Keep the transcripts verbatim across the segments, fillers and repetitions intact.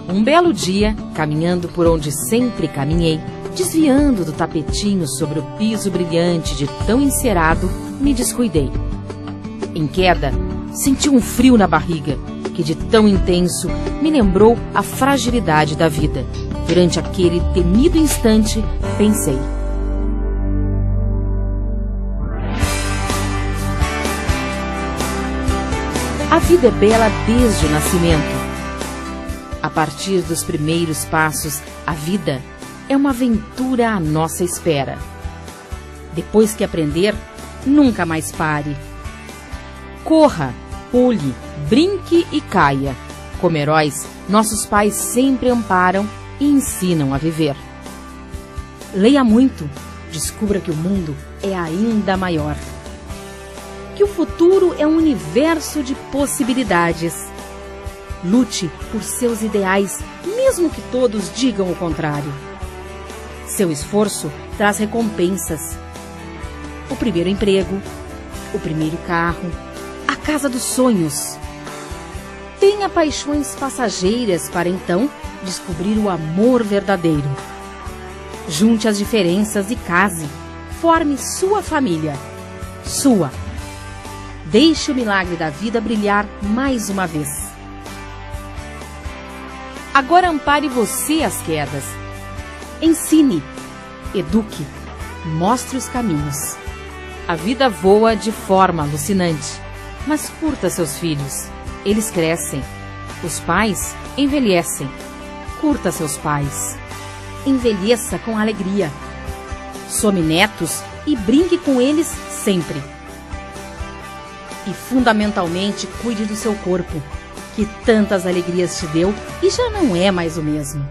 Um belo dia, caminhando por onde sempre caminhei, desviando do tapetinho sobre o piso brilhante de tão encerado, me descuidei. Em queda, senti um frio na barriga, que de tão intenso me lembrou a fragilidade da vida. Durante aquele temido instante, pensei: a vida é bela desde o nascimento. A partir dos primeiros passos, a vida é uma aventura à nossa espera. Depois que aprender, nunca mais pare. Corra, pule, brinque e caia. Como heróis, nossos pais sempre amparam e ensinam a viver. Leia muito, descubra que o mundo é ainda maior. Que o futuro é um universo de possibilidades. Lute por seus ideais, mesmo que todos digam o contrário. Seu esforço traz recompensas. O primeiro emprego, o primeiro carro, a casa dos sonhos. Tenha paixões passageiras para então descobrir o amor verdadeiro. Junte as diferenças e case. Forme sua família. Sua. Deixe o milagre da vida brilhar mais uma vez. Agora ampare você as quedas. Ensine, eduque, mostre os caminhos. A vida voa de forma alucinante, mas curta seus filhos. Eles crescem. Os pais envelhecem. Curta seus pais. Envelheça com alegria. Some netos e brinque com eles sempre. E fundamentalmente cuide do seu corpo, que tantas alegrias te deu e já não é mais o mesmo.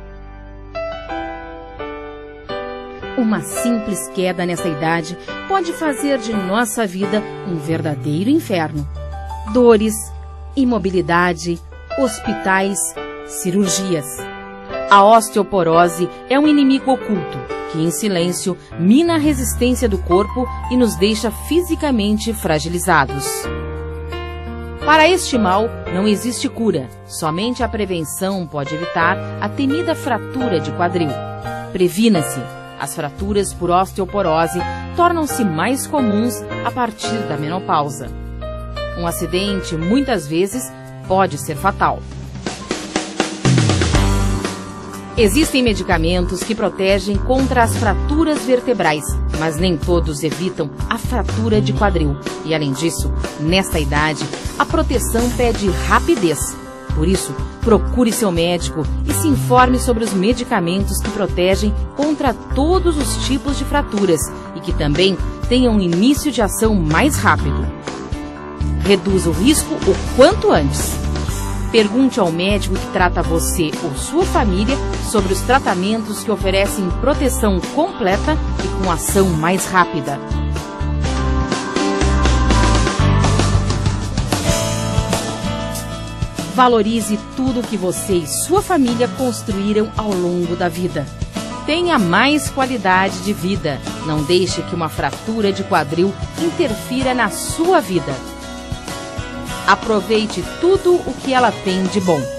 Uma simples queda nessa idade pode fazer de nossa vida um verdadeiro inferno. Dores, imobilidade, hospitais, cirurgias. A osteoporose é um inimigo oculto que, em silêncio, mina a resistência do corpo e nos deixa fisicamente fragilizados. Para este mal, não existe cura. Somente a prevenção pode evitar a temida fratura de quadril. Previna-se. As fraturas por osteoporose tornam-se mais comuns a partir da menopausa. Um acidente, muitas vezes, pode ser fatal. Existem medicamentos que protegem contra as fraturas vertebrais, mas nem todos evitam a fratura de quadril. E, além disso, nesta idade, a proteção pede rapidez. Por isso, procure seu médico e se informe sobre os medicamentos que protegem contra todos os tipos de fraturas e que também tenham um início de ação mais rápido. Reduza o risco o quanto antes. Pergunte ao médico que trata você ou sua família sobre os tratamentos que oferecem proteção completa e com ação mais rápida. Valorize tudo o que você e sua família construíram ao longo da vida. Tenha mais qualidade de vida. Não deixe que uma fratura de quadril interfira na sua vida. Aproveite tudo o que ela tem de bom.